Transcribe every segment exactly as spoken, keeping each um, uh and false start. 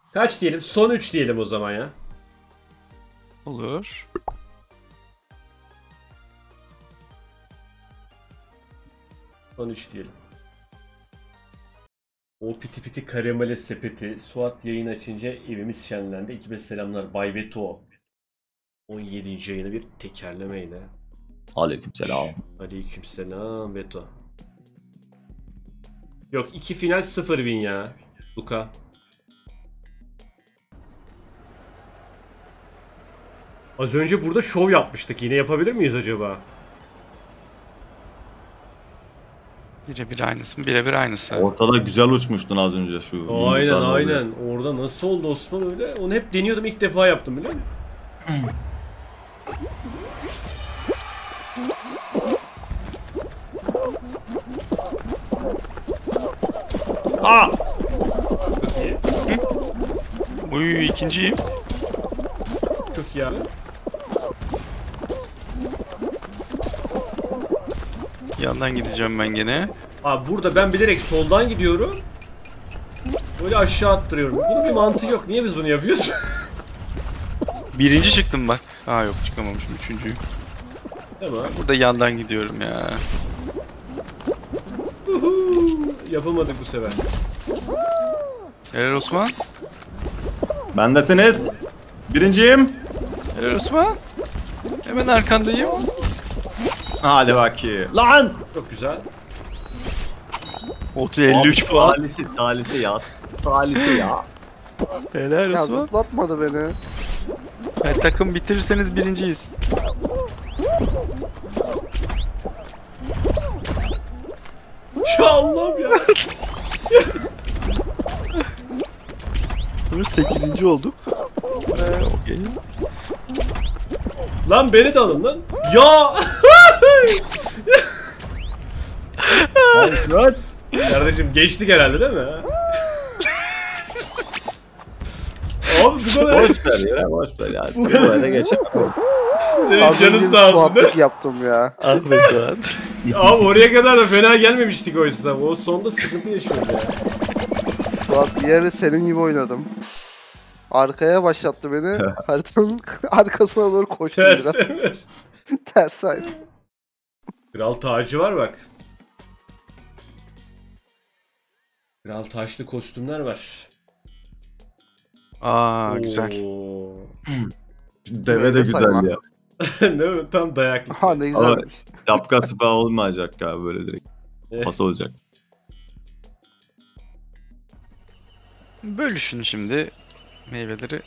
Kaç diyelim? Son üç diyelim o zaman ya. Olur. Son üç diyelim. O piti piti karamele sepeti. Suat yayın açınca evimiz şenlendi. Ekibe selamlar. Bay Beto. on yedinci yayını bir tekerlemeyle. Aleykümselam. Aleykümselam Beto. Yok iki final sıfır win ya. Luka. Az önce burada şov yapmıştık. Yine yapabilir miyiz acaba? Birebir aynısı mı? Birebir aynısı. Ortada güzel uçmuştun az önce şu. Aynen yumruklarla aynen. Orada nasıl oldu Osman öyle? Onu hep deniyordum, ilk defa yaptım biliyor musun? Aa! Çok iyi. Uy ikinciyim. Çok iyi abi. Yandan gideceğim ben gene. Abi burada ben bilerek soldan gidiyorum. Böyle aşağı attırıyorum. Bunun bir mantığı yok. Niye biz bunu yapıyoruz? Birinci çıktım bak. Aa yok çıkamamışım. Üçüncüyüm. Tamam. Burada yandan gidiyorum ya. Uhu. Yapamadık bu sefer. Helal Osman. Bendesiniz. Birinciyim. Helal Osman. Hemen arkandayım. Hadi bakayım. Lan! Çok güzel. Otu elli üç Abi, puan. Talisi, talisi yaz. Talisi ya. Helal Ya Osman. zıplatmadı beni. Yani takım bitirirseniz birinciyiz. Ya Allah'ım ya. Biz sekizinci olduk. Ee, okey. Lan beni de alın lan. Ya! Kardeşim geçtik herhalde değil mi? Abi bu kadar... Boş ver ya, boş ver ya. Sen böyle geçemem. Senin Az canın önce sağ olsun. muhabbet yaptım ya. Ah be Suat. Abi oraya kadar da fena gelmemiştik oysa. O sonda sıkıntı yaşıyoruz ya. Suat bir yere senin gibi oynadım. Arkaya başlattı beni. Haritanın arkasına doğru koştum Ters. biraz. Ters aynen. Kral tacı var bak. Kral taşlı kostümler var. Aa güzel. Oo. Deve de Meyve güzel sayma. ya. Değil mi? Tam dayaklık. Ha ne Ama güzelmiş. şapka sıpa olmayacak ya böyle direkt. Eh. Pas olacak. Bölüşün şimdi meyveleri.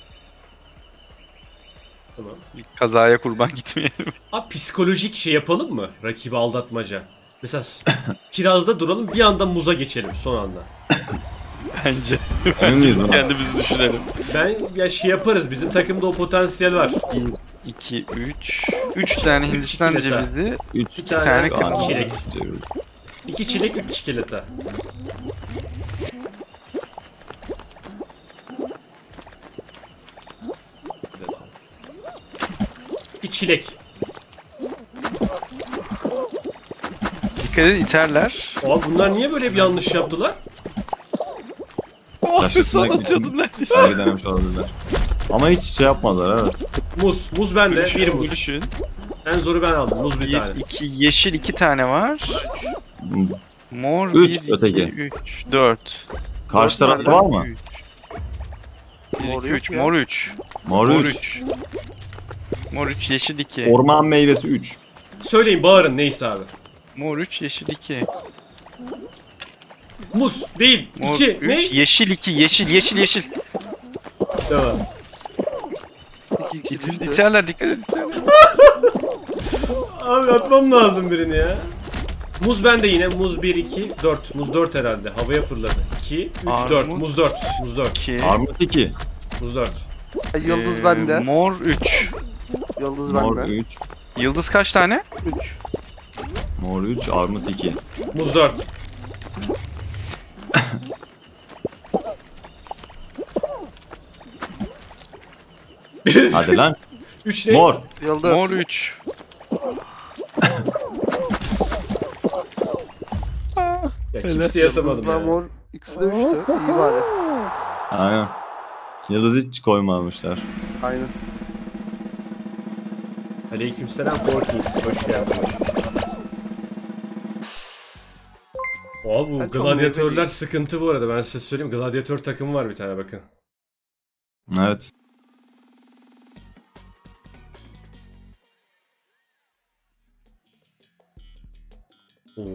Tamam. Bir kazaya kurban gitmeyelim. Abi psikolojik şey yapalım mı? Rakibi aldatmaca. Mesela kirazda duralım, bir anda muza geçelim son anda. Bence. Emin miyiz buna? Kendimizi düşünelim. Ben ya şey yaparız, bizim takımda o potansiyel var. bir, iki, üç. üç tane Hindistan çikolata. cevizi. Üç Bir tane tane kırmızı. çilek. İki çilek, üç çikolata. Bir çilek. Dikkat edin iterler. Abi bunlar niye böyle bir yanlış yaptılar? Oh Taşı Suat sınak atıyordun için neredeyse. sergi denemiş olabilirler. Ama hiç şey yapmadılar evet. Muz. Muz bende. Bir Bölüşün, muz. bölüşün. En zoru ben aldım. Muz bir Bir, tane. iki, yeşil iki tane var. Mor Üç, bir, öteki. iki, üç, dört. Karşı Dört tarafta var var mı? Üç. Bir, Mor iki, yok üç. ya. Mor üç. Mor Mor üç. üç. Mor üç, yeşil iki. Orman meyvesi üç. Söyleyin, bağırın neyse abi. Mor üç, yeşil iki. Muz değil. Mor İki. üç, Ne? yeşil iki, yeşil, yeşil, yeşil. Tamam. İki iki İtin, düştü. iterler, dikkat edin. Abi atmam lazım birini ya. Muz bende yine. Muz bir, iki, dört. Muz dört herhalde. Havaya fırladı. iki, üç, dört. Armut. Muz dört. Muz dört. iki. Armut iki. Muz dört. Yıldız Ee, bende. Mor üç. Yıldız Mor bende. üç. Yıldız kaç tane? üç. Mor üç. Armut iki. Muz dört. Hadi lan. üç ne? Mor. Yıldız. Mor üç. Ya kimseye atamadım Yıldızla ya. mor ikisi de üçtü. İyi bari. Aynen. Yıldız hiç koymamışlar. Aynen. Aleykümselam Forkins. Hoş geldin. Abi bu Ben çok gladyatörler meyve sıkıntı bu arada. Ben size söyleyeyim. Gladyatör takımı var bir tane bakın. Evet. Oo.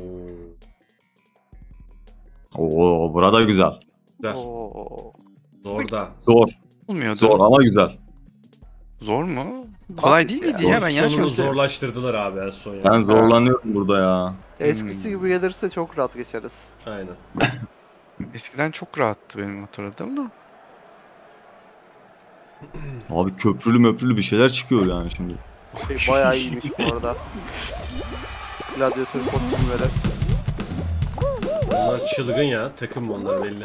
Oo, burada güzel. Güzel. Oo. Zor da. Zor. Olmuyordu. Zor ama güzel. Zor mu? Kolay Basit değil miydi ya. ya? Ben yanlış Sonunu mı söylüyorum? zorlaştırdılar abi en son ya. Ben zorlanıyorum burada ya. Eskisi Hmm. gibi gelirse çok rahat geçeriz. Aynen. Eskiden çok rahattı benim hatırladığım da. Abi köprülü möprülü bir şeyler çıkıyor yani şimdi. Şey bayağı iyiymiş bu arada. Gladyatör kostümleri. Onlar çılgın ya. Takım mı onlar belli.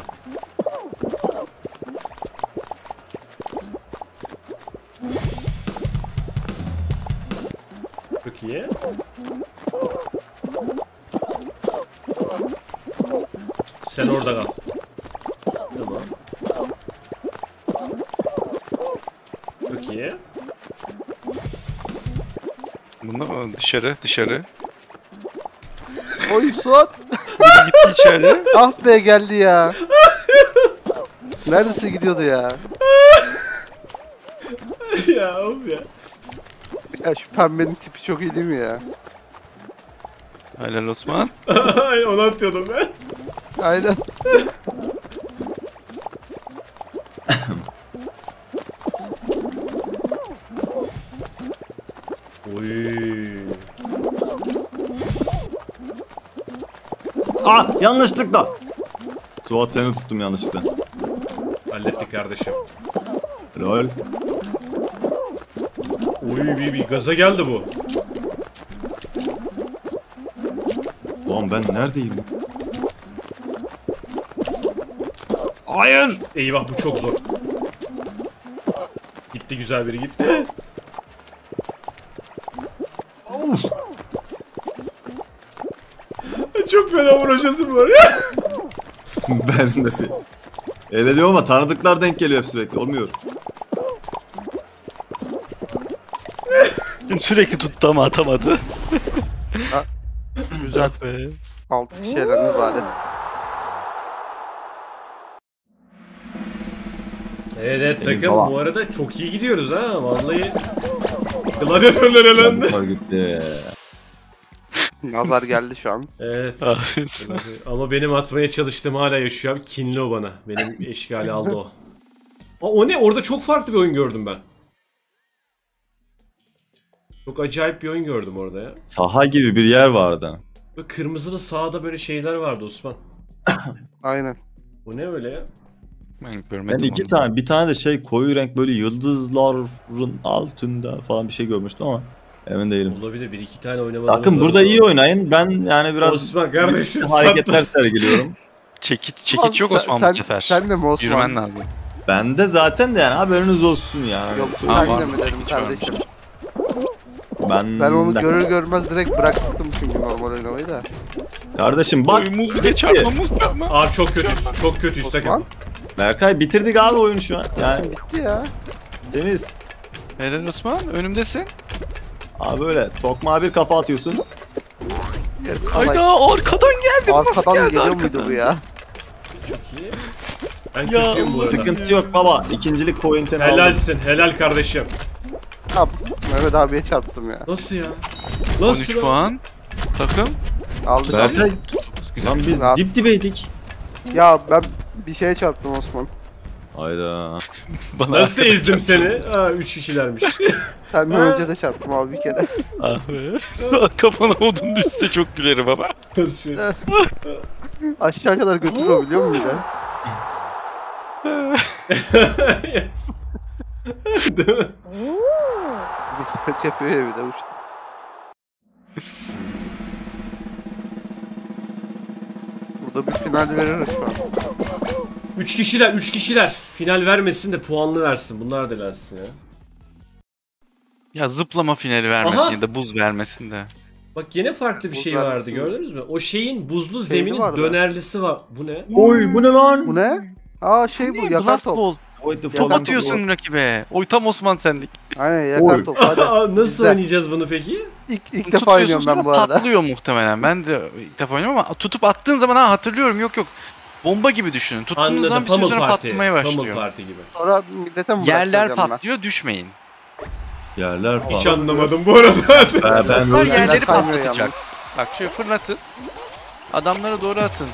Çok iyi. Sen orada kal. Tamam. Çok iyi. Bunda dışarı dışarı. Oy Suat. Biri gitti içeri. Ah be geldi ya. Neredeyse gidiyordu ya. Ya of ya. Ya şu pembenin tipi çok iyi değil mi ya? Helal Osman. Ay onu atıyordum ben. Aynen. Oy. Ah yanlışlıkla. Suat seni tuttum yanlışlıkla. Hallettik kardeşim. Lol. Oy bir, bir gaza geldi bu. Ulan ben neredeyim? Hayır. Eyvah bu çok zor. Gitti güzel biri gitti. Of. Çok fena uğraşasım var ya. Ben de. Öyle diyor ama tanıdıklar denk geliyor sürekli. Olmuyor. Sürekli tuttu ama atamadı. Güzel. Be. Altı kişi elendi bari. Evet, evet Temiz takım hava. bu arada çok iyi gidiyoruz ha vallahi. Gladyatörler elendi. Bunlar gitti. Nazar geldi şu an. Evet. Abi. Ama benim atmaya çalıştığım hala yaşıyor abi. Kinli o bana. Benim eşgali aldı o. Aa, o ne? Orada çok farklı bir oyun gördüm ben. Çok acayip bir oyun gördüm orada ya. Saha gibi bir yer vardı. Böyle kırmızılı sağda böyle şeyler vardı Osman. Aynen. Bu ne öyle ya? Ben görmedim Ben iki onu. tane, bir tane de şey koyu renk böyle yıldızların altında falan bir şey görmüştüm ama emin değilim. Olabilir bir iki tane oynamadığımız Bakın var burada ama. iyi oynayın. Ben yani biraz Osman kardeşim hareketler sergiliyorum. Çekiç, çekiç yok Sen- Osman sen, bu sefer. Sen de mi Osman? Yürümen lazım. Bende zaten de yani haberiniz olsun yani. Yok Aa, sen var de mı? mi dedim Çekiç varmış. kardeşim. Ben, Ben onu de. görür görmez direkt bıraktım çünkü normal oynamayı da. Kardeşim bak. Oy, muz bize çarpma muz çarpma. Abi çok kötü. Çok kötüyüz takım. Osman Berkay bitirdik abi oyunu şu an. Yani bitti ya. temiz. Helal Osman önümdesin. Abi böyle tokmağa bir kafa atıyorsun. Gerisi kolay. Hayda arkadan geldi. Bu nasıl Arkadan geldi geliyor arkadan? muydu bu ya? Çok iyi. Ben Ya kötüyüm bu arada. Sıkıntı yok baba. İkincilik pointini aldım. Helalsin. Helal kardeşim. Ha, Mehmet abiye çarptım ya. Nasıl ya? on Nasıl üç lan? puan. Takım. Aldık Berkay. Güzel. Lan biz Rahat. dip dibeydik. Ya ben bir şeye çarptım Osman. Hayda. Bana Nasıl arkadan ezdim çarptı. seni? Aa üç kişilermiş. Senden Ha. önce de çarptım abi bir kere. Abi. Kafana odun düşse çok gülerim ama. Nasıl şey? Aşağı kadar götürüyor biliyor musun bir de? Değil mi? Bir sepet yapıyor ya bir de uçtu. Burada bir final veririz şu an. Üç kişiler, üç kişiler. Final vermesin de puanlı versin. Bunlar da elensin ya. Ya zıplama finali vermesin Aha. ya da buz vermesin de. Bak yine farklı bir Buz şey vardı vermesin. gördünüz mü? O şeyin buzlu Şeyli zeminin vardı. dönerlisi var. Bu ne? Oy bu ne lan? Bu ne? Aa şey bu Ne? yakar Blast top. Ball. Avoid the Top Top fallen atıyorsun rakibe. Oy tam Osman senlik. Aynen yakar Oy. top hadi. Aa, nasıl Bizden. oynayacağız bunu peki? İlk, ilk defa Tutuyorsun oynuyorum ben sonra bu arada. patlıyor muhtemelen. Ben de ilk defa oynuyorum ama tutup attığın zaman ha hatırlıyorum yok yok. Bomba gibi düşünün. Tuttuğunuz zaman Anladım. bir süre Pamuk sonra Parti. patlamaya Pamuk başlıyor. Parti gibi. Sonra millete mi Yerler bırakacağım ben? patlıyor düşmeyin. Yerler Hiç falan. anlamadım bu arada. Ben, ben Bunlar öyle- yerleri kaymıyor patlatacak. yalnız. Bak şöyle fırlatın. Adamlara doğru atın.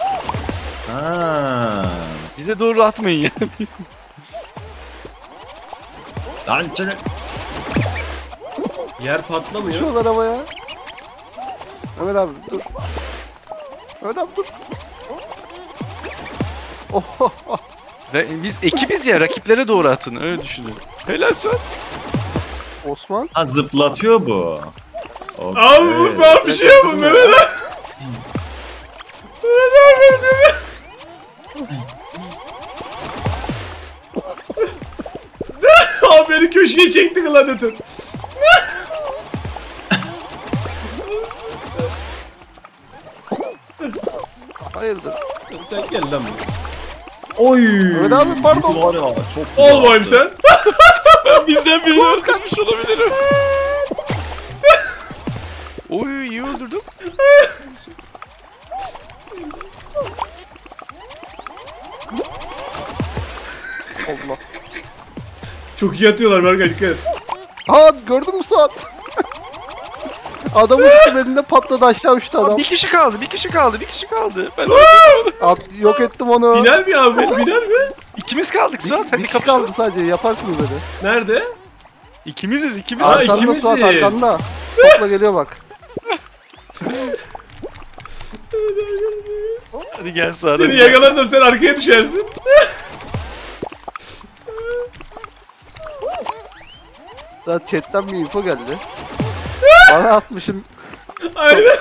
Ha. Bize doğru atmayın ya. Lan çene. Yer patlamıyor. Düşüyorlar havaya. Mehmet abi dur. Mehmet abi dur. Oh, Ve biz ekibiz ya rakiplere doğru atın öyle düşünün. Helal şu an. Osman. Ha zıplatıyor bu. Okay. Abi bu ben bir şey yapın Mehmet abi. Mehmet abi değil mi? Abi beni köşeye çekti Gladiator. Hayırdır? Sen gel lan buraya. Oy. Mehmet abi pardon. Var ya çok Ol boyum sen. Ben bizden birini öldürmüş olabilirim. Oy iyi öldürdüm. Allah. Çok iyi atıyorlar Berkay dikkat et. Ha gördün mü Suat? Adamın üstü belinde patladı aşağı uçtu Aa, adam. bir kişi kaldı bir kişi kaldı bir kişi kaldı. Ben At, yok ettim onu. Final mi abi? Final mi? İkimiz kaldık Suat Bir, hadi bir kişi kapışalım. kaldı sadece yaparsınız dedi. Nerede? İkimiziz ikimiz. Aa, Arkanda ikimiziz. Suat arkanda. Topla geliyor bak. Hadi gel Suat. Seni hadi. yakalarsam sen arkaya düşersin. Daha chatten bir info geldi. Bana atmışın. Aynen.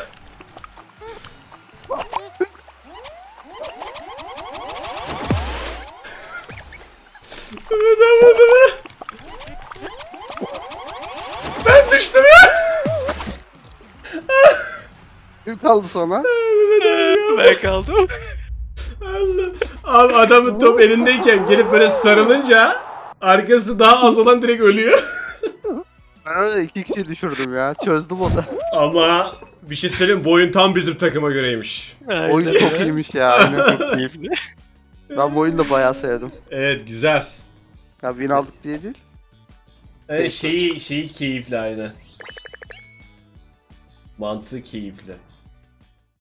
Mehmet abi hadi be. Ben düştüm ya. Kim kaldı sonra? Ben kaldım. Allah. Abi adamın top elindeyken gelip böyle sarılınca arkası daha az olan direkt ölüyor. Ben öyle iki kişi düşürdüm ya. Çözdüm onu. Ama bir şey söyleyeyim, bu oyun tam bizim takıma göreymiş. Oyun çok iyiymiş ya. Aynen. Keyifli. Ben bu oyunu da bayağı sevdim. Evet güzel. Ya win aldık diye değil. Evet, şeyi şeyi keyifli aynen. Mantığı keyifli.